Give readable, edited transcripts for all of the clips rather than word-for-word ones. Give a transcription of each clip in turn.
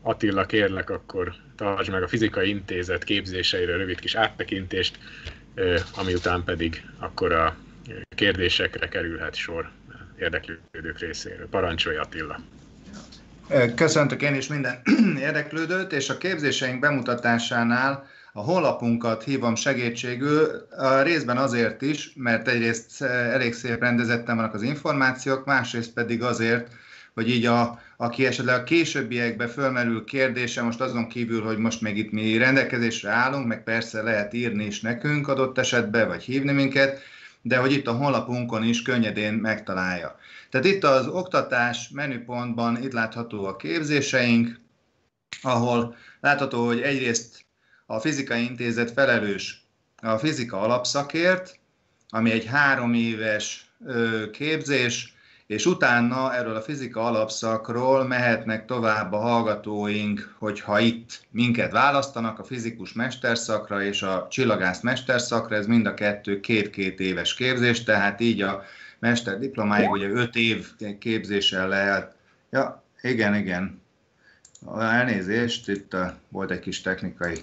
Attila, kérlek, akkor tartsd meg a Fizikai Intézet képzéseiről rövid kis áttekintést, ami után pedig akkor a kérdésekre kerülhet sor érdeklődők részéről. Parancsolj, Attila! Köszöntök én is minden érdeklődőt, és a képzéseink bemutatásánál a honlapunkat hívom segítségül, részben azért is, mert egyrészt elég szép rendezetten vannak az információk, másrészt pedig azért, hogy így aki esetleg a későbbiekben fölmerül kérdése, most azon kívül, hogy most még itt mi rendelkezésre állunk, meg persze lehet írni is nekünk adott esetben, vagy hívni minket, de hogy itt a honlapunkon is könnyedén megtalálja. Tehát itt az oktatás menüpontban itt látható a képzéseink, ahol látható, hogy egyrészt a Fizikai Intézet felelős a fizika alapszakért, ami egy 3 éves képzés, és utána erről a fizika alapszakról mehetnek tovább a hallgatóink, hogyha itt minket választanak a fizikus mesterszakra és a csillagász mesterszakra, ez mind a kettő 2 éves képzés, tehát így a mesterdiplomáig ugye 5 év képzéssel lehet. Ja, igen. Elnézést, itt volt egy kis technikai.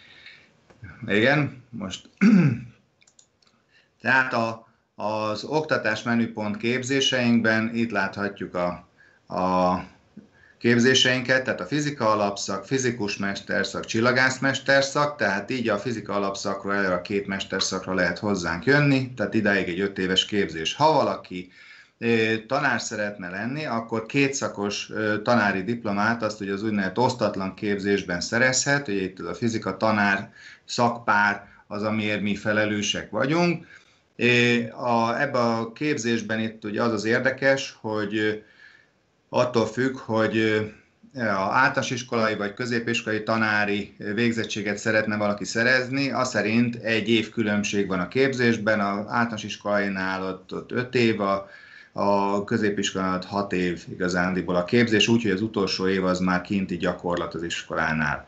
Igen, most. Tehát az oktatás menüpont képzéseinkben itt láthatjuk a képzéseinket, tehát a fizika alapszak, fizikus mesterszak, csillagász mesterszak, tehát így a fizika alapszakról erre a 2 mesterszakra lehet hozzánk jönni, tehát idáig egy 5 éves képzés. Ha valaki tanár szeretne lenni, akkor 2 szakos tanári diplomát, azt ugye az úgynevezett osztatlan képzésben szerezhet, ugye itt a fizika tanár szakpár az, amiért mi felelősek vagyunk. Ebben a képzésben itt ugye az érdekes, hogy attól függ, hogy általános iskolai vagy középiskolai tanári végzettséget szeretne valaki szerezni, az szerint 1 év különbség van a képzésben, az általános iskolainál ott 5 év, a középiskolánál 6 év igazándiból a képzés, úgyhogy az utolsó év az már kinti gyakorlat az iskolánál.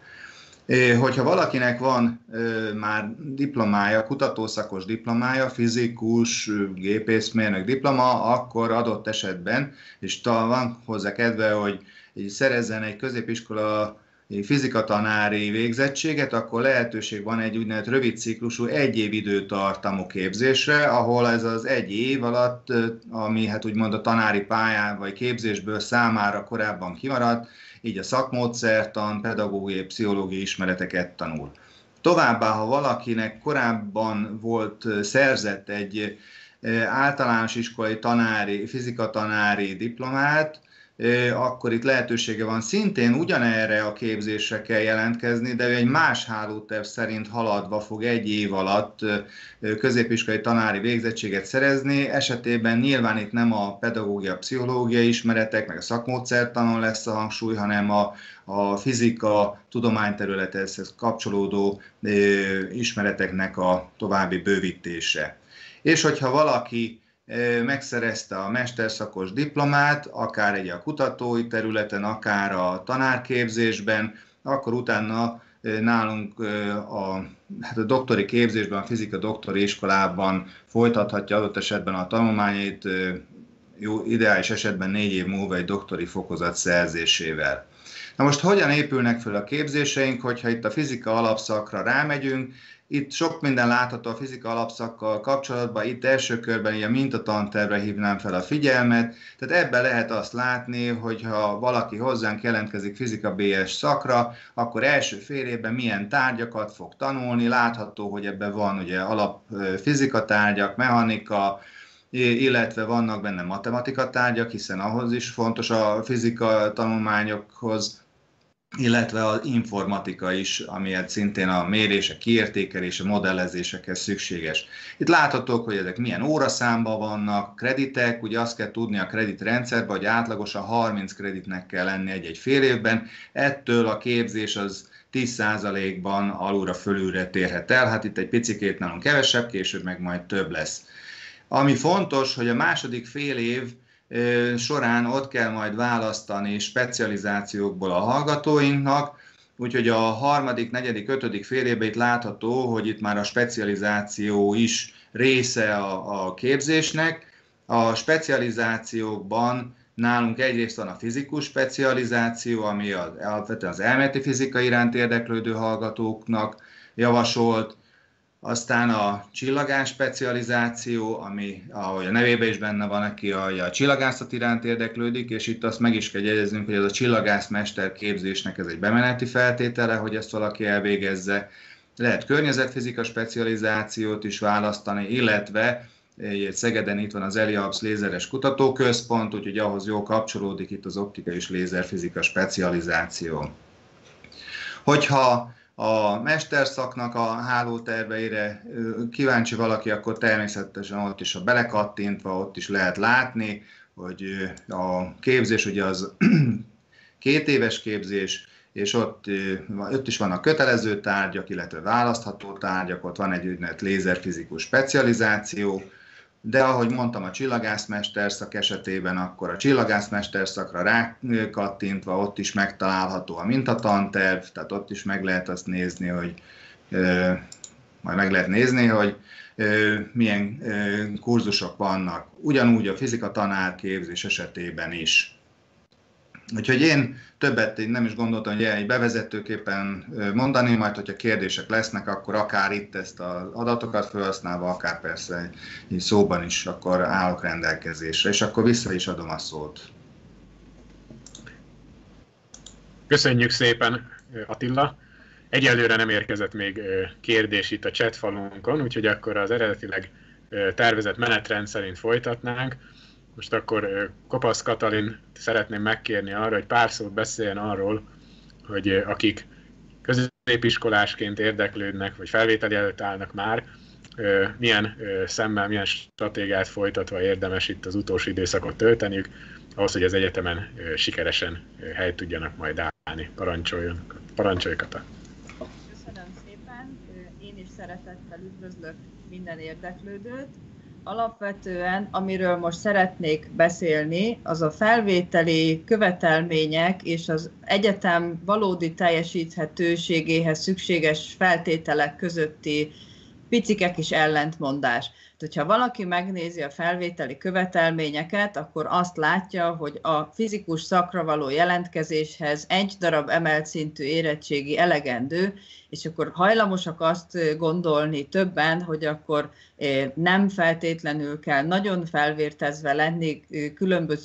Hogyha valakinek van már diplomája, kutatószakos diplomája, fizikus, gépészmérnök diploma, akkor adott esetben, és van hozzá kedve, hogy szerezzen egy középiskola fizikatanári végzettséget, akkor lehetőség van egy úgynevezett rövid ciklusú 1 év időtartamú képzésre, ahol ez az 1 év alatt, ami hát úgymond a tanári pályán vagy képzésből számára korábban kimaradt, így a szakmódszertan, pedagógiai, pszichológiai ismereteket tanul. Továbbá, ha valakinek korábban volt szerzett egy általános iskolai tanári, fizikatanári diplomát, akkor itt lehetősége van szintén ugyanerre a képzésre kell jelentkezni, de ő egy más hálóterv szerint haladva fog 1 év alatt középiskolai tanári végzettséget szerezni. Esetében nyilván itt nem a pedagógia, pszichológiai ismeretek, meg a szakmódszertanon lesz a hangsúly, hanem a fizika tudományterülethez kapcsolódó ismereteknek a további bővítése. És hogyha valaki megszerezte a mesterszakos diplomát, akár egy a kutatói területen, akár a tanárképzésben, akkor utána nálunk a doktori képzésben, a fizika doktori iskolában folytathatja adott esetben a tanulmányait, jó, ideális esetben 4 év múlva egy doktori fokozat szerzésével. Na most hogyan épülnek fel a képzéseink, hogyha itt a fizika alapszakra rámegyünk? Itt sok minden látható a fizika alapszakkal kapcsolatban, itt első körben a mintatantervre hívnám fel a figyelmet, tehát ebben lehet azt látni, hogy ha valaki hozzánk jelentkezik fizika BS szakra, akkor első fél évben milyen tárgyakat fog tanulni, látható, hogy ebben van ugye alapfizika tárgyak, mechanika, illetve vannak benne matematika tárgyak, hiszen ahhoz is fontos a fizika tanulmányokhoz, illetve az informatika is, amiért szintén a mérések, kiértékelése, modellezésekhez szükséges. Itt láthatók, hogy ezek milyen óraszámban vannak, kreditek, ugye azt kell tudni a kreditrendszerben, hogy átlagosan 30 kreditnek kell lenni egy-egy fél évben, ettől a képzés az 10%-ban alulra fölülre térhet el, hát itt egy picikét nálunk kevesebb, később meg majd több lesz. Ami fontos, hogy a második fél év során ott kell majd választani specializációkból a hallgatóinknak, úgyhogy a 3., 4., 5. fél évben itt látható, hogy itt már a specializáció is része a képzésnek. A specializációkban Nálunk egyrészt van a fizikus specializáció, ami alapvetően az elméleti fizika iránt érdeklődő hallgatóknak javasolt, aztán a csillagász specializáció, ami, ahogy a nevében is benne van, aki a csillagászat iránt érdeklődik, és itt azt meg is kell jegyeznünk, hogy ez a csillagászmester képzésnek ez egy bemeneti feltétele, hogy ezt valaki elvégezze. Lehet környezetfizika specializációt is választani, illetve Szegeden itt van az ELIABS lézeres kutatóközpont, úgyhogy ahhoz jól kapcsolódik itt az optikai és lézerfizika specializáció. Hogyha a mesterszaknak a hálóterveire kíváncsi valaki, akkor természetesen ott is a belekattintva, ott is lehet látni, hogy a képzés ugye az 2 éves képzés, és ott is vannak kötelező tárgyak, illetve választható tárgyak, ott van egy úgynevezett lézerfizikus specializáció, de ahogy mondtam, a csillagászmesterszak esetében, akkor a csillagászmesterszakra rákattintva ott is megtalálható a mintatanterv, tehát ott is meg lehet azt nézni, hogy milyen kurzusok vannak. Ugyanúgy a fizika tanárképzés esetében is. Úgyhogy én többet nem is gondoltam, hogy egy bevezetőképpen mondani, majd hogyha kérdések lesznek, akkor akár itt ezt az adatokat felhasználva, akár persze így szóban is, akkor állok rendelkezésre, és akkor vissza is adom a szót. Köszönjük szépen, Attila! Egyelőre nem érkezett még kérdés itt a chat falunkon, úgyhogy akkor az eredetileg tervezett menetrend szerint folytatnánk. Most akkor Kopasz Katalin szeretném megkérni arra, hogy pár szót beszéljen arról, hogy akik középiskolásként érdeklődnek, vagy felvételi előtt állnak már, milyen szemmel, milyen stratégiát folytatva érdemes itt az utolsó időszakot tölteniük, ahhoz, hogy az egyetemen sikeresen helyt tudjanak majd állni. Parancsolj, Kata! Köszönöm szépen! Én is szeretettel üdvözlök minden érdeklődőt. Alapvetően, amiről most szeretnék beszélni, az a felvételi követelmények és az egyetem valódi teljesíthetőségéhez szükséges feltételek közötti picike kis ellentmondás. Tehát, ha valaki megnézi a felvételi követelményeket, akkor azt látja, hogy a fizikus szakra való jelentkezéshez 1 darab emelt szintű érettségi elegendő, és akkor hajlamosak azt gondolni többen, hogy akkor nem feltétlenül kell nagyon felvértezve lenni különböző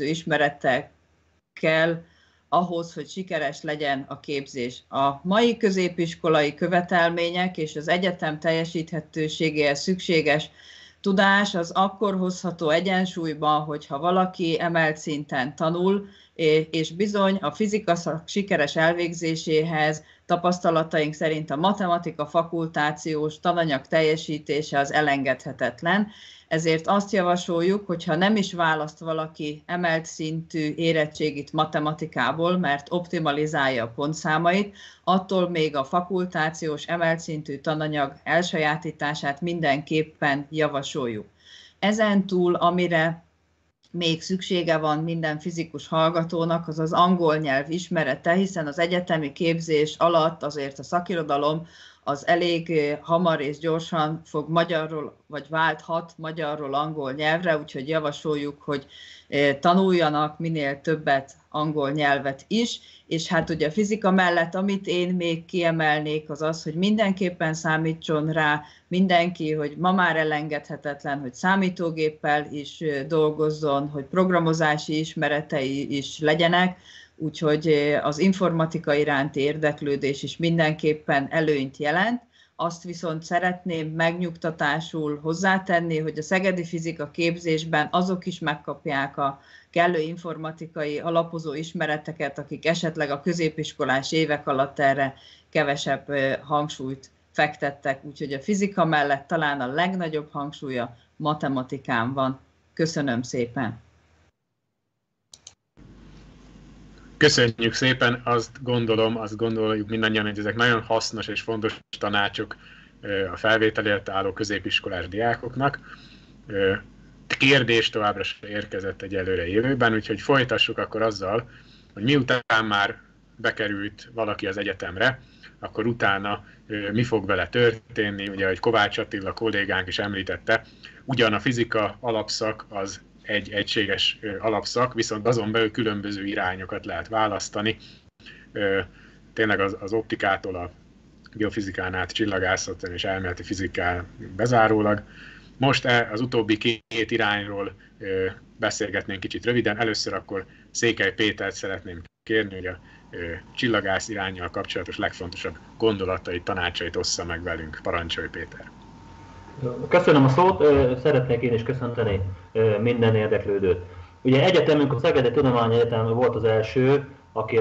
ismeretekkel ahhoz, hogy sikeres legyen a képzés. A mai középiskolai követelmények és az egyetem teljesíthetőségéhez szükséges tudás az akkor hozható egyensúlyba, hogyha valaki emelt szinten tanul, és bizony a fizika szak sikeres elvégzéséhez tapasztalataink szerint a matematika fakultációs tananyag teljesítése az elengedhetetlen. Ezért azt javasoljuk, hogyha nem is választ valaki emelt szintű érettségit matematikából, mert optimalizálja a pontszámait, attól még a fakultációs emelt szintű tananyag elsajátítását mindenképpen javasoljuk. Ezen túl, amire még szüksége van minden fizikus hallgatónak, az az angol nyelv ismerete, hiszen az egyetemi képzés alatt azért a szakirodalom az elég hamar és gyorsan fog magyarról, vagy válthat magyarról angol nyelvre, úgyhogy javasoljuk, hogy tanuljanak minél többet angol nyelvet is, és hát ugye a fizika mellett, amit én még kiemelnék, az az, hogy mindenképpen számítson rá mindenki, hogy ma már elengedhetetlen, hogy számítógéppel is dolgozzon, hogy programozási ismeretei is legyenek, úgyhogy az informatika iránti érdeklődés is mindenképpen előnyt jelent. Azt viszont szeretném megnyugtatásul hozzátenni, hogy a szegedi fizika képzésben azok is megkapják a kellő informatikai alapozó ismereteket, akik esetleg a középiskolás évek alatt erre kevesebb hangsúlyt fektettek. Úgyhogy a fizika mellett talán a legnagyobb hangsúlya matematikán van. Köszönöm szépen! Köszönjük szépen, azt gondoljuk mindannyian, hogy ezek nagyon hasznos és fontos tanácsok a felvétel előtt álló középiskolás diákoknak. Kérdés továbbra sem érkezett egyelőre jövőben, úgyhogy folytassuk akkor azzal, hogy miután már bekerült valaki az egyetemre, akkor utána mi fog vele történni. Ugye, ahogy Kovács Attila kollégánk is említette, ugyan a fizika alapszak az egy egységes alapszak, viszont azon belül különböző irányokat lehet választani. Tényleg az optikától a biofizikán át csillagászaton és elméleti fizikán bezárólag. Most az utóbbi két irányról beszélgetnénk kicsit röviden. Először akkor Székely Pétert szeretném kérni, hogy a csillagász iránnyal kapcsolatos legfontosabb gondolatait, tanácsait ossza meg velünk. Parancsolj, Péter! Köszönöm a szót, szeretnék én is köszönteni minden érdeklődőt. Ugye egyetemünk, a Szegedi Tudományegyetem volt az első, aki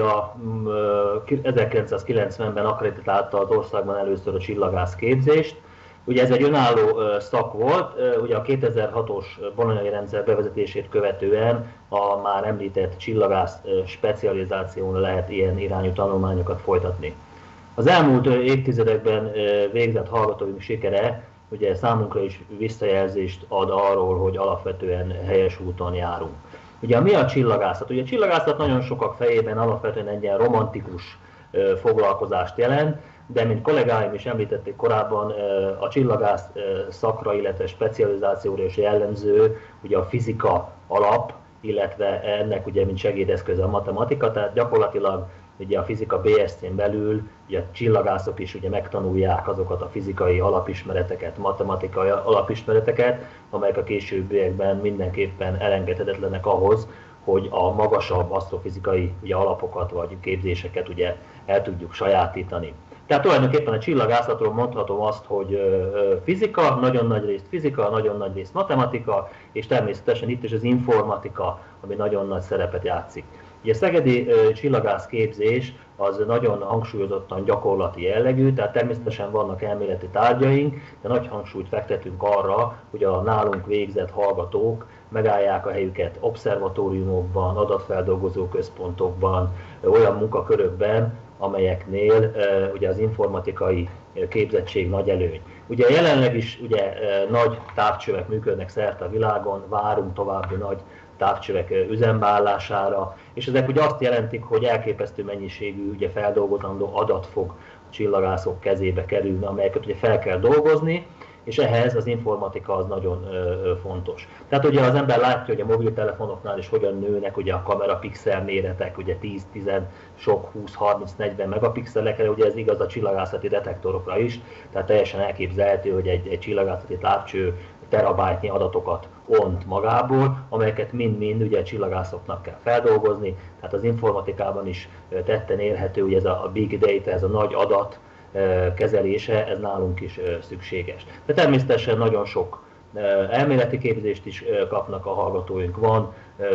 1990-ben akkreditálta az országban először a csillagász képzést. Ugye ez egy önálló szak volt, ugye a 2006-os bolognai rendszer bevezetését követően a már említett csillagász specializáción lehet ilyen irányú tanulmányokat folytatni. Az elmúlt évtizedekben végzett hallgatóink sikere ugye számunkra is visszajelzést ad arról, hogy alapvetően helyes úton járunk. Ugye mi a csillagászat? Ugye a csillagászat nagyon sokak fejében alapvetően egy ilyen romantikus foglalkozást jelent, de mint kollégáim is említették korábban, a csillagász szakra, illetve specializációra is jellemző ugye a fizika alap, illetve ennek ugye mint segédeszköze a matematika, tehát gyakorlatilag ugye a fizika BSc-n belül ugye a csillagászok is ugye megtanulják azokat a fizikai alapismereteket, matematikai alapismereteket, amelyek a későbbiekben mindenképpen elengedhetetlenek ahhoz, hogy a magasabb asztrofizikai ugye alapokat vagy képzéseket ugye el tudjuk sajátítani. Tehát tulajdonképpen a csillagászatról mondhatom azt, hogy fizika, nagyon nagy részt fizika, nagyon nagy részt matematika, és természetesen itt is az informatika, ami nagyon nagy szerepet játszik. Ugye a szegedi csillagász képzés az nagyon hangsúlyozottan gyakorlati jellegű, tehát természetesen vannak elméleti tárgyaink, de nagy hangsúlyt fektetünk arra, hogy a nálunk végzett hallgatók megállják a helyüket obszervatóriumokban, adatfeldolgozó központokban, olyan munkakörökben, amelyeknél ugye az informatikai képzettség nagy előny. Ugye jelenleg is ugye nagy távcsövek működnek szerte a világon, várunk további nagy távcsövek üzembeállására, és ezek ugye azt jelentik, hogy elképesztő mennyiségű ugye feldolgozandó adat fog a csillagászok kezébe kerülni, amelyeket ugye fel kell dolgozni, és ehhez az informatika az nagyon fontos. Tehát ugye az ember látja, hogy a mobiltelefonoknál is hogyan nőnek ugye a kamerapixel méretek, ugye 10-10, sok 20-30-40 megapixelekre, ugye ez igaz a csillagászati detektorokra is, tehát teljesen elképzelhető, hogy egy csillagászati távcső terabájtnyi adatokat ont magából, amelyeket mind-mind ugye a csillagászoknak kell feldolgozni, tehát az informatikában is tetten érhető, hogy ez a big data, ez a nagy adat kezelése, ez nálunk is szükséges. De természetesen nagyon sok elméleti képzést is kapnak a hallgatóink, van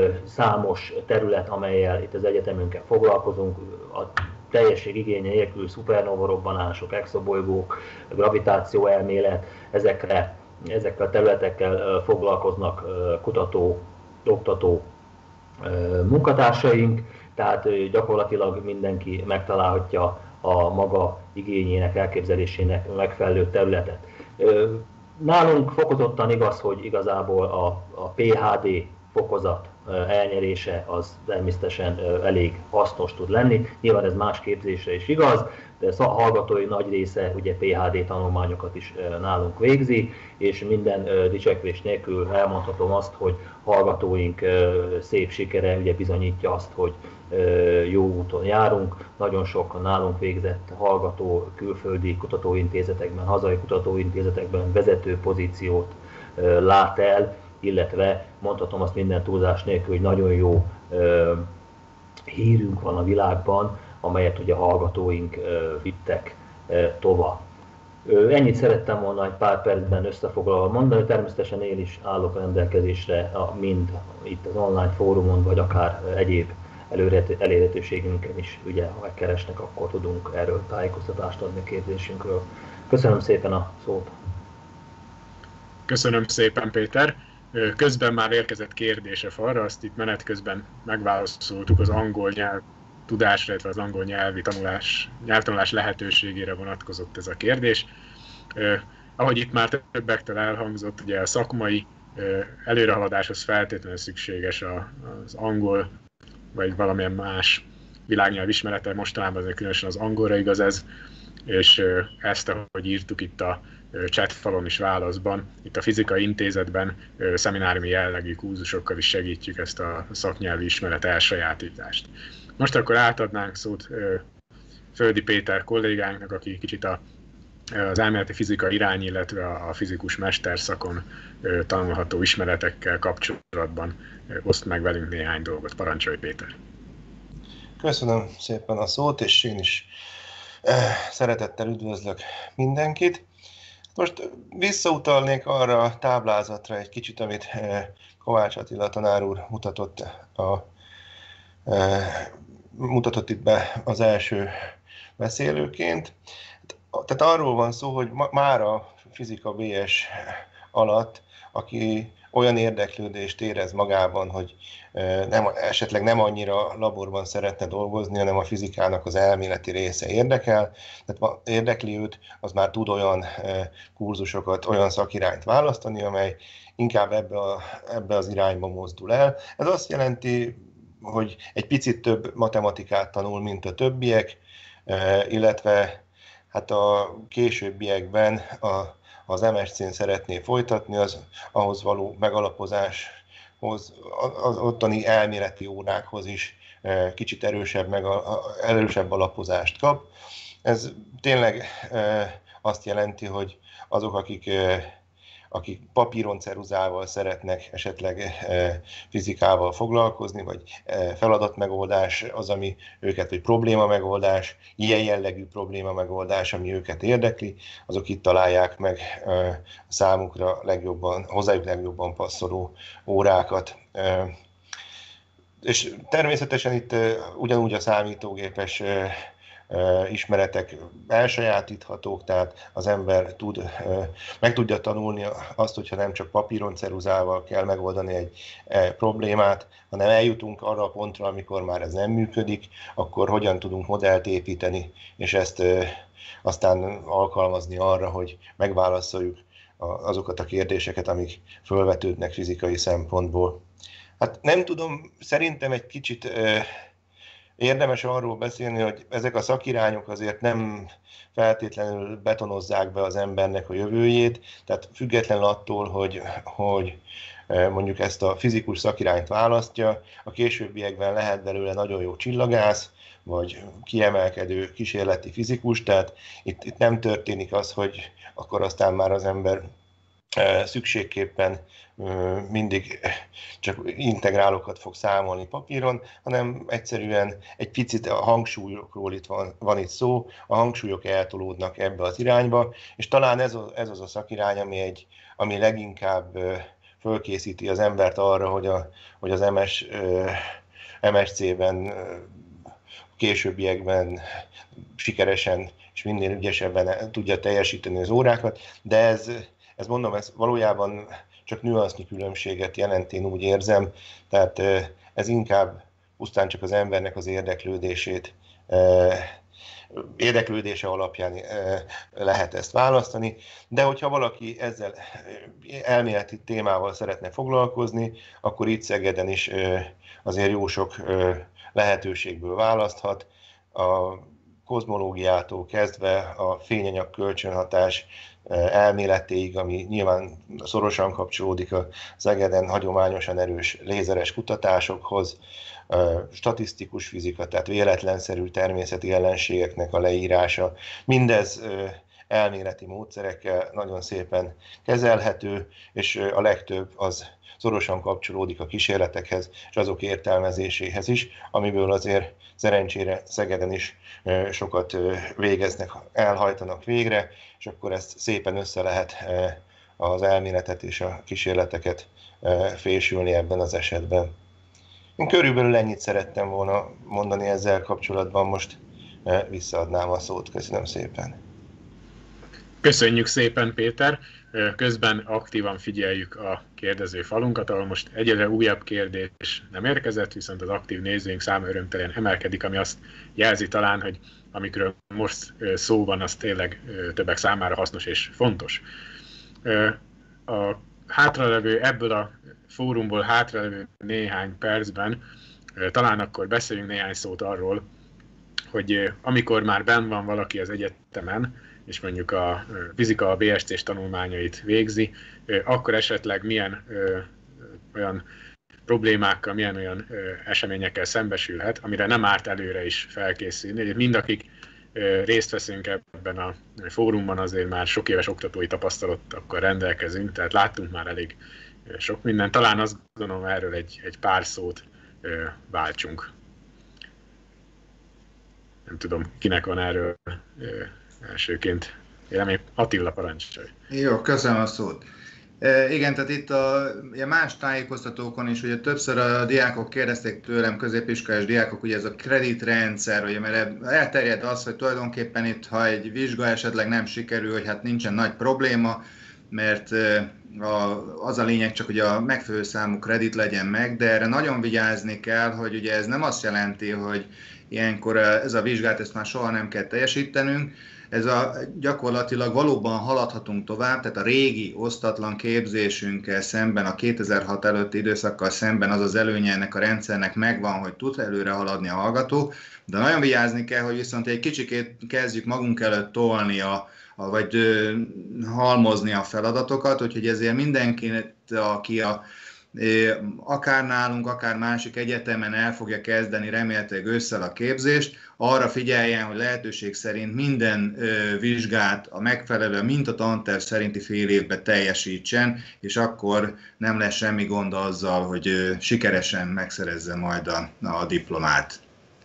számos terület, amelyel itt az egyetemünkkel foglalkozunk, a teljesség igénye nélkül szupernova robbanások, exobolygók, gravitáció elmélet, ezekkel a területekkel foglalkoznak kutató, oktató munkatársaink, tehát gyakorlatilag mindenki megtalálhatja a maga igényének, elképzelésének megfelelő területet. Nálunk fokozottan igaz, hogy igazából a PhD fokozat elnyerése az természetesen elég hasznos tud lenni. Nyilván ez más képzésre is igaz, de a hallgatói nagy része ugye PhD tanulmányokat is nálunk végzi, és minden dicsekvés nélkül elmondhatom azt, hogy hallgatóink szép sikere ugye bizonyítja azt, hogy jó úton járunk. Nagyon sok nálunk végzett hallgató külföldi kutatóintézetekben, hazai kutatóintézetekben vezető pozíciót lát el, illetve mondhatom azt minden túlzás nélkül, hogy nagyon jó hírünk van a világban, amelyet ugye a hallgatóink vittek tovább. Ennyit szerettem volna egy pár percben összefoglalva mondani, természetesen én is állok rendelkezésre mind itt az online fórumon, vagy akár egyéb elérhetőségünkön is, ugye, ha megkeresnek, akkor tudunk erről tájékoztatást adni a képzésünkről. Köszönöm szépen a szót! Köszönöm szépen, Péter! Közben már érkezett kérdése arra, azt itt menet közben megválaszoltuk az angol nyelv tudásra, illetve az angol nyelvtanulás lehetőségére vonatkozott ez a kérdés. Ahogy itt már többektől elhangzott, ugye a szakmai előrehaladáshoz feltétlenül szükséges az angol, vagy valamilyen más világnyelv ismerete, mostanában különösen az angolra igaz ez, és ezt, ahogy írtuk itt a chatfalon is válaszban. Itt a Fizikai Intézetben szemináriumi jellegű kurzusokkal is segítjük ezt a szaknyelvi ismeret elsajátítást. Most akkor átadnánk szót Földi Péter kollégánknak, aki kicsit az elméleti fizika irány, illetve a fizikus mesterszakon tanulható ismeretekkel kapcsolatban oszt meg velünk néhány dolgot. Parancsolj, Péter! Köszönöm szépen a szót, és én is szeretettel üdvözlök mindenkit. Most visszautalnék arra a táblázatra egy kicsit, amit Kovács Attila tanár úr mutatott itt be az első beszélőként. Tehát arról van szó, hogy már a fizika BS alatt, aki olyan érdeklődést érez magában, hogy esetleg nem annyira laborban szeretne dolgozni, hanem a fizikának az elméleti része érdekel, tehát érdekli őt, az már tud olyan kurzusokat, olyan szakirányt választani, amely inkább ebbe az irányba mozdul el. Ez azt jelenti, hogy egy picit több matematikát tanul, mint a többiek, illetve hát a későbbiekben az MSC-n szeretné folytatni, az ahhoz való megalapozáshoz, az ottani elméleti órákhoz is kicsit erősebb alapozást kap. Ez tényleg azt jelenti, hogy azok, akik papíron, ceruzával szeretnek esetleg fizikával foglalkozni, vagy feladatmegoldás az, ami őket, vagy problémamegoldás, ilyen jellegű problémamegoldás, ami őket érdekli, azok itt találják meg számukra hozzájuk legjobban passzoló órákat. És természetesen itt ugyanúgy a számítógépes ismeretek elsajátíthatók, tehát az ember meg tudja tanulni azt, hogyha nem csak papíron, ceruzával kell megoldani egy problémát, hanem eljutunk arra a pontra, amikor már ez nem működik, akkor hogyan tudunk modellt építeni, és ezt aztán alkalmazni arra, hogy megválaszoljuk azokat a kérdéseket, amik fölvetődnek fizikai szempontból. Hát nem tudom, szerintem egy kicsit érdemes arról beszélni, hogy ezek a szakirányok azért nem feltétlenül betonozzák be az embernek a jövőjét, tehát függetlenül attól, hogy mondjuk ezt a fizikus szakirányt választja, a későbbiekben lehet belőle nagyon jó csillagász, vagy kiemelkedő kísérleti fizikus, tehát itt nem történik az, hogy akkor aztán már az ember szükségképpen mindig csak integrálókat fog számolni papíron, hanem egyszerűen egy picit a hangsúlyokról itt van itt szó, a hangsúlyok eltolódnak ebbe az irányba, és talán ez az a szakirány, ami leginkább fölkészíti az embert arra, hogy az MSC-ben későbbiekben sikeresen és minél ügyesebben tudja teljesíteni az órákat, de ez mondom, ez valójában csak nüansznyi különbséget jelent, én úgy érzem, tehát ez inkább pusztán csak az embernek az érdeklődése alapján lehet ezt választani, de hogyha valaki ezzel elméleti témával szeretne foglalkozni, akkor itt Szegeden is azért jó sok lehetőségből választhat. A kozmológiától kezdve a fényanyag kölcsönhatás elméletéig, ami nyilván szorosan kapcsolódik a Szegeden hagyományosan erős lézeres kutatásokhoz, statisztikus fizika, tehát véletlenszerű természeti ellenségeknek a leírása, mindez elméleti módszerekkel nagyon szépen kezelhető, és a legtöbb az szorosan kapcsolódik a kísérletekhez és azok értelmezéséhez is, amiből azért szerencsére Szegeden is sokat végeznek, elhajtanak végre, és akkor ezt szépen össze lehet az elméletet és a kísérleteket fésülni ebben az esetben. Én körülbelül ennyit szerettem volna mondani ezzel kapcsolatban, most visszaadnám a szót. Köszönöm szépen. Köszönjük szépen, Péter! Közben aktívan figyeljük a kérdező falunkat, ahol most egyelőre újabb kérdés nem érkezett, viszont az aktív nézőink száma örömtelen emelkedik, ami azt jelzi talán, hogy amikről most szó van, az tényleg többek számára hasznos és fontos. Ebből a fórumból hátralevő néhány percben talán akkor beszéljünk néhány szót arról, hogy amikor már benn van valaki az egyetemen, és mondjuk a fizika, a BSC-s tanulmányait végzi, akkor esetleg milyen olyan problémákkal, milyen olyan eseményekkel szembesülhet, amire nem árt előre is felkészülni. Mind akik részt veszünk ebben a fórumban, azért már sok éves oktatói tapasztalatokkal rendelkezünk, tehát láttunk már elég sok mindent. Talán azt gondolom, erről egy pár szót váltsunk. Nem tudom, kinek van erről elsőként. Én Attila, parancsolj. Jó, köszönöm a szót. Igen, tehát itt a más tájékoztatókon is, ugye többször a diákok kérdezték tőlem, középiskolás diákok, ugye ez a kreditrendszer, ugye, mert elterjed az, hogy tulajdonképpen itt, ha egy vizsga esetleg nem sikerül, hogy hát nincsen nagy probléma, mert az a lényeg csak, hogy a megfelelő számú kredit legyen meg, de erre nagyon vigyázni kell, hogy ugye ez nem azt jelenti, hogy ilyenkor ez a vizsgát ezt már soha nem kell teljesítenünk, gyakorlatilag valóban haladhatunk tovább, tehát a régi osztatlan képzésünkkel szemben, a 2006 előtti időszakkal szemben az az előnye ennek a rendszernek megvan, hogy tud előre haladni a hallgató, de nagyon vigyázni kell, hogy viszont egy kicsikét kezdjük magunk előtt tolni vagy halmozni a feladatokat, úgyhogy ezért mindenkinek, aki akár nálunk, akár másik egyetemen el fogja kezdeni remélhetőleg ősszel a képzést, arra figyeljen, hogy lehetőség szerint minden vizsgát a megfelelő mintatanterv szerinti fél évben teljesítsen, és akkor nem lesz semmi gond azzal, hogy sikeresen megszerezze majd a diplomát.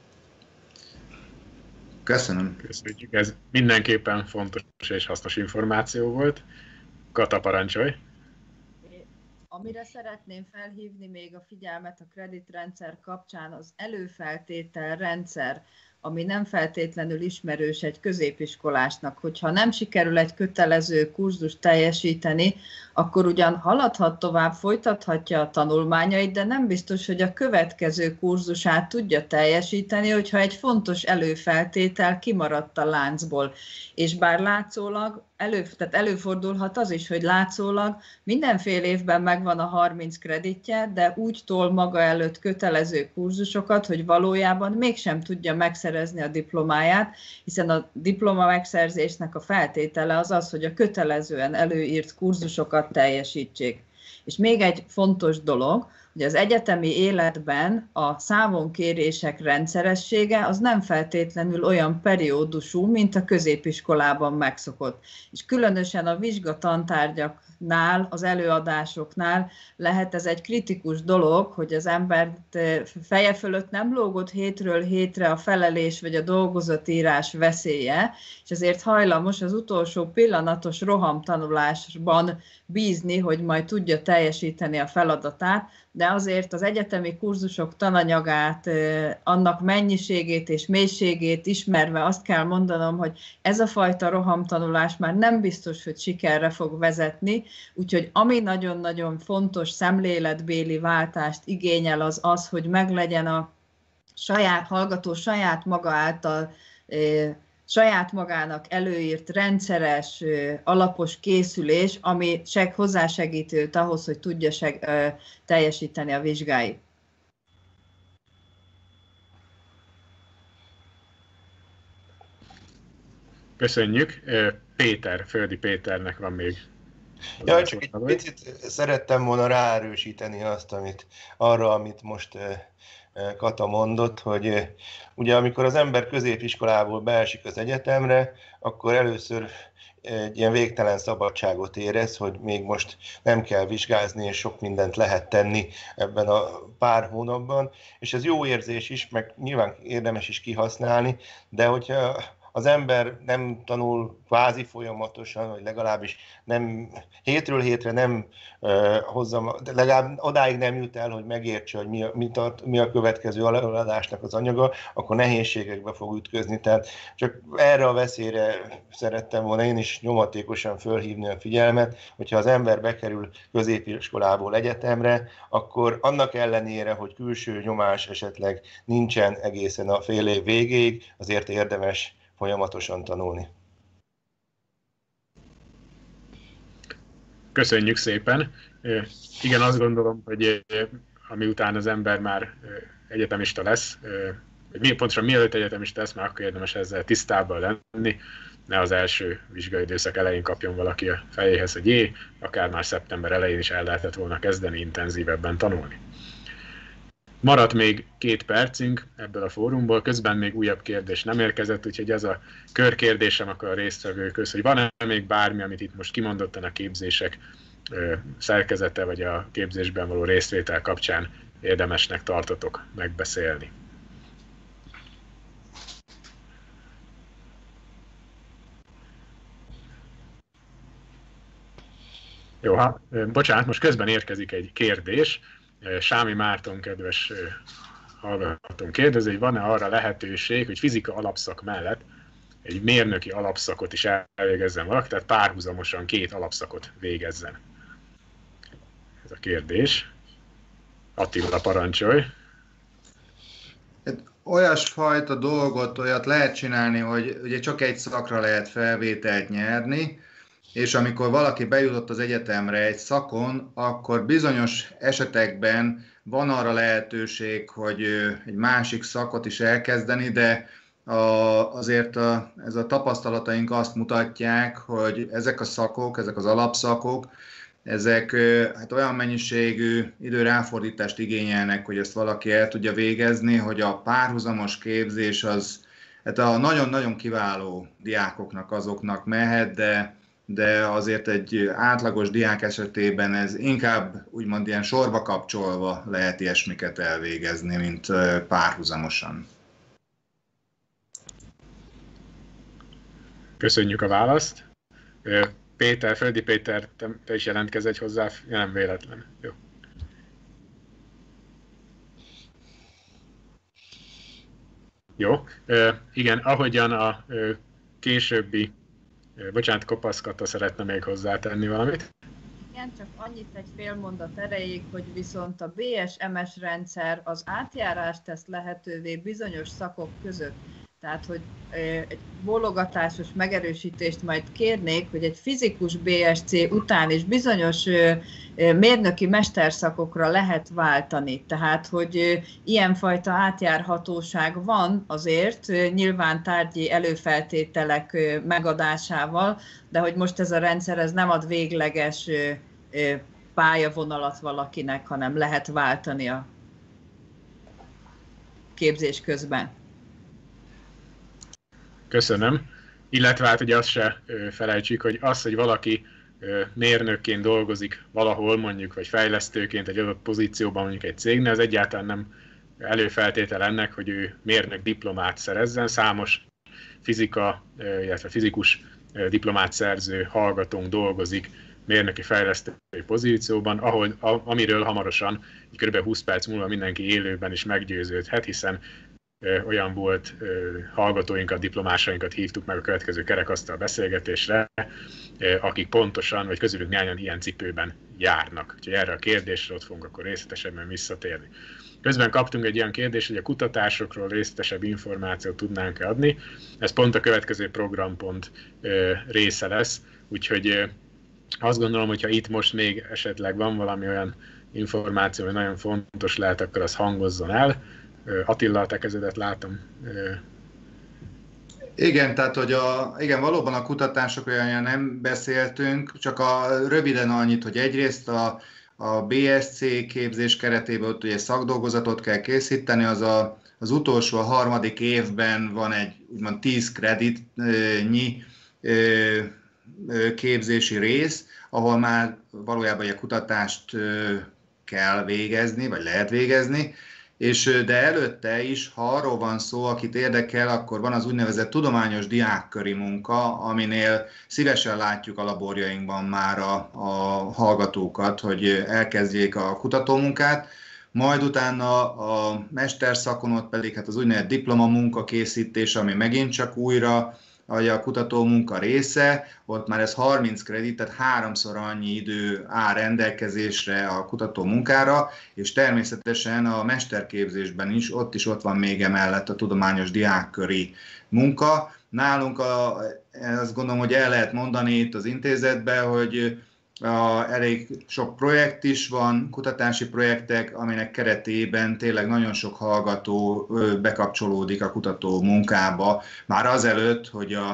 Köszönöm. Köszönjük, ez mindenképpen fontos és hasznos információ volt. Kata, parancsolj! Amire szeretném felhívni még a figyelmet a kreditrendszer kapcsán, az előfeltételrendszer, ami nem feltétlenül ismerős egy középiskolásnak, hogyha nem sikerül egy kötelező kurzust teljesíteni, akkor ugyan haladhat tovább, folytathatja a tanulmányait, de nem biztos, hogy a következő kurzusát tudja teljesíteni, hogyha egy fontos előfeltétel kimaradt a láncból. És bár látszólag, tehát előfordulhat az is, hogy látszólag mindenféle évben megvan a 30 kreditje, de úgy tol maga előtt kötelező kurzusokat, hogy valójában mégsem tudja megszerezni a diplomáját, hiszen a diploma megszerzésnek a feltétele az az, hogy a kötelezően előírt kurzusokat teljesítsék. És még egy fontos dolog, hogy az egyetemi életben a számonkérések rendszeressége az nem feltétlenül olyan periódusú, mint a középiskolában megszokott. És különösen a vizsgatantárgyaknál, az előadásoknál lehet ez egy kritikus dolog, hogy az embert feje fölött nem lógott hétről hétre a felelés vagy a dolgozatírás veszélye, és ezért hajlamos az utolsó pillanatos rohamtanulásban bízni, hogy majd tudja teljesíteni a feladatát, de azért az egyetemi kurzusok tananyagát, annak mennyiségét és mélységét ismerve azt kell mondanom, hogy ez a fajta rohamtanulás már nem biztos, hogy sikerre fog vezetni, úgyhogy ami nagyon-nagyon fontos szemléletbéli váltást igényel az, hogy meglegyen a hallgató saját maga által saját magának előírt rendszeres, alapos készülés, ami hozzásegíti őt ahhoz, hogy tudja teljesíteni a vizsgáit. Köszönjük. Péter, Földi Péternek van még. Ja, csak egy picit szerettem volna ráerősíteni arra, amit most Kata mondott, hogy ugye amikor az ember középiskolából beesik az egyetemre, akkor először egy ilyen végtelen szabadságot érez, hogy még most nem kell vizsgázni, és sok mindent lehet tenni ebben a pár hónapban, és ez jó érzés is, meg nyilván érdemes is kihasználni, de hogyha az ember nem tanul kvázi folyamatosan, vagy legalábbis nem, hétről hétre nem hozza, de legalább odáig nem jut el, hogy megértse, hogy mi a következő előadásnak az anyaga, akkor nehézségekbe fog ütközni. Tehát csak erre a veszélyre szerettem volna én is nyomatékosan fölhívni a figyelmet, hogyha az ember bekerül középiskolából egyetemre, akkor annak ellenére, hogy külső nyomás esetleg nincsen egészen a fél év végéig, azért érdemes folyamatosan tanulni. Köszönjük szépen. Igen, azt gondolom, hogy amiután az ember már egyetemista lesz, pontosan mielőtt egyetemista lesz, már akkor érdemes ezzel tisztában lenni, ne az első vizsgai időszak elején kapjon valaki a fejéhez, hogy jé, akár már szeptember elején is el lehetett volna kezdeni intenzívebben tanulni. Maradt még 2 percünk ebből a fórumból, közben még újabb kérdés nem érkezett, úgyhogy az a körkérdésem akkor a résztvevőkhöz, hogy van-e még bármi, amit itt most kimondottan a képzések szerkezete vagy a képzésben való részvétel kapcsán érdemesnek tartotok megbeszélni. Jó, bocsánat, most közben érkezik egy kérdés. Sámi Márton, kedves hallgatónk kérdezi, hogy van-e arra lehetőség, hogy fizika alapszak mellett egy mérnöki alapszakot is elvégezzen valaki, tehát párhuzamosan 2 alapszakot végezzen. Ez a kérdés. Attila, parancsolj! Olyasfajta dolgot, olyat lehet csinálni, hogy ugye csak egy szakra lehet felvételt nyerni, és amikor valaki bejutott az egyetemre egy szakon, akkor bizonyos esetekben van arra lehetőség, hogy egy másik szakot is elkezdeni, de azért ez a tapasztalataink azt mutatják, hogy ezek a szakok, ezek az alapszakok, ezek hát olyan mennyiségű időráfordítást igényelnek, hogy ezt valaki el tudja végezni, hogy a párhuzamos képzés az hát a nagyon-nagyon kiváló diákoknak azoknak mehet, de azért egy átlagos diák esetében ez inkább úgymond ilyen sorba kapcsolva lehet ilyesmiket elvégezni, mint párhuzamosan. Köszönjük a választ. Péter, Földi Péter, te is jelentkezz hozzá, nem véletlen. Jó. Jó. Igen, ahogyan a későbbi, bocsánat, Kopasz Kata szeretne még hozzátenni valamit. Igen, csak annyit egy fél mondat erejéig, hogy viszont a BSMS rendszer az átjárást tesz lehetővé bizonyos szakok között. Tehát, hogy egy bólogatásos megerősítést majd kérnék, hogy egy fizikus BSC után is bizonyos mérnöki mesterszakokra lehet váltani. Tehát, hogy ilyenfajta átjárhatóság van azért, nyilván tárgyi előfeltételek megadásával, de hogy most ez a rendszer ez nem ad végleges pályavonalat valakinek, hanem lehet váltani a képzés közben. Köszönöm. Illetve hát ugye azt se felejtsük, hogy az, hogy valaki mérnökként dolgozik valahol mondjuk, vagy fejlesztőként egy adott pozícióban mondjuk egy cégnél, az egyáltalán nem előfeltétel ennek, hogy ő mérnök diplomát szerezzen. Számos fizika, illetve fizikus diplomát szerző hallgatónk dolgozik mérnöki fejlesztői pozícióban, amiről hamarosan, kb. 20 perc múlva mindenki élőben is meggyőződhet, hiszen olyan volt, hallgatóinkat, diplomásainkat hívtuk meg a következő kerekasztal beszélgetésre, akik pontosan, vagy közülük néhányan ilyen cipőben járnak. Úgyhogy erre a kérdésre ott fogunk akkor részletesebben visszatérni. Közben kaptunk egy olyan kérdést, hogy a kutatásokról részletesebb információt tudnánk adni. Ez pont a következő programpont része lesz, úgyhogy azt gondolom, hogyha itt most még esetleg van valami olyan információ, hogy nagyon fontos lehet, akkor az hangozzon el. Attila, te kezedet látom. Igen, tehát hogy igen, valóban a kutatások olyan nem beszéltünk, csak röviden annyit, hogy egyrészt a BSC képzés keretében ott ugye szakdolgozatot kell készíteni, az utolsó, a harmadik évben van egy úgymond 10 kreditnyi képzési rész, ahol már valójában a kutatást kell végezni, vagy lehet végezni, de előtte is, ha arról van szó, akit érdekel, akkor van az úgynevezett tudományos diákköri munka, aminél szívesen látjuk a laborjainkban már a hallgatókat, hogy elkezdjék a kutatómunkát, majd utána a mesterszakon ott pedig hát az úgynevezett diplomamunka készítés, ami megint csak újra a kutatómunka része, ott már ez 30 kredit, tehát 3-szor annyi idő áll rendelkezésre a kutatómunkára, és természetesen a mesterképzésben is, ott van még emellett a tudományos diákköri munka. Nálunk azt gondolom, hogy el lehet mondani itt az intézetben, hogy elég sok projekt is van, kutatási projektek, aminek keretében tényleg nagyon sok hallgató bekapcsolódik a kutató munkába, már azelőtt, hogy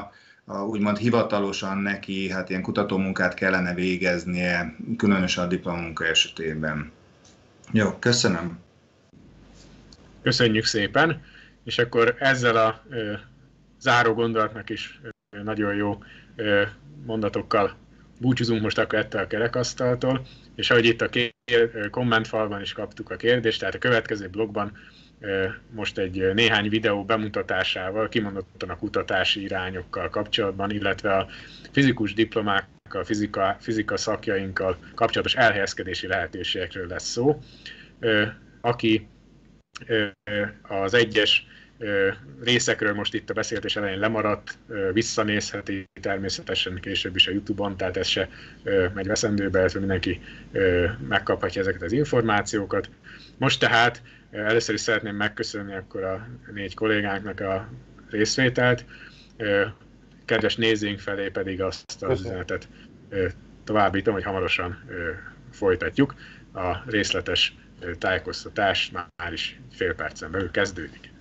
úgymond hivatalosan neki hát ilyen kutatómunkát kellene végeznie, különösen a diplomamunka esetében. Jó, köszönöm. Köszönjük szépen, és akkor ezzel a záró gondolatnak is nagyon jó mondatokkal búcsúzunk most akkor ettől a kerekasztaltól, és ahogy itt a kommentfalban is kaptuk a kérdést, tehát a következő blogban most egy néhány videó bemutatásával, kimondottan a kutatási irányokkal kapcsolatban, illetve a fizikus diplomákkal, fizika szakjainkkal kapcsolatos elhelyezkedési lehetőségekről lesz szó. Aki az egyes részekről most itt a beszélgetés elején lemaradt, visszanézheti természetesen később is a YouTube-on, tehát ez se megy veszendőbe, illetve mindenki megkaphatja ezeket az információkat. Most tehát először is szeretném megköszönni akkor a 4 kollégánknak a részvételt, kedves nézőink felé pedig azt az üzenetet továbbítom, hogy hamarosan folytatjuk. A részletes tájékoztatás már is fél percen belül kezdődik.